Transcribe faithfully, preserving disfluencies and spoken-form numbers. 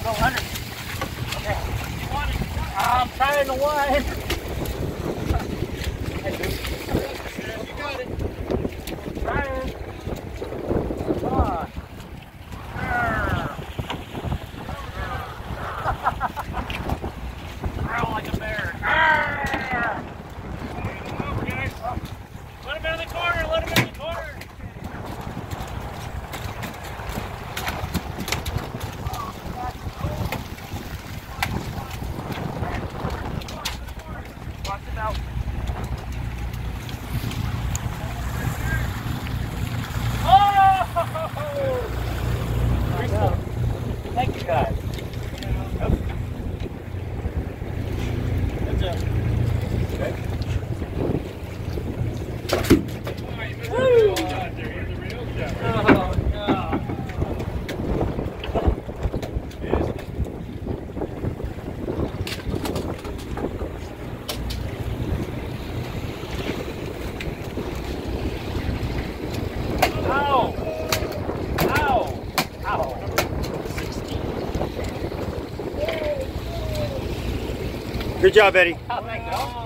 Go under. Okay. I'm trying to wind. You got it. Trying. Come on. Growl like a bear. Over, guys. Let him in the corner. Let him in the corner. Watch it out. Oh! Pretty cool. Thank you, guys. Yep. That's it. Okay. Woo! Oh, no. Ow! Ow! Ow! Good job, Eddie. Oh, thank you.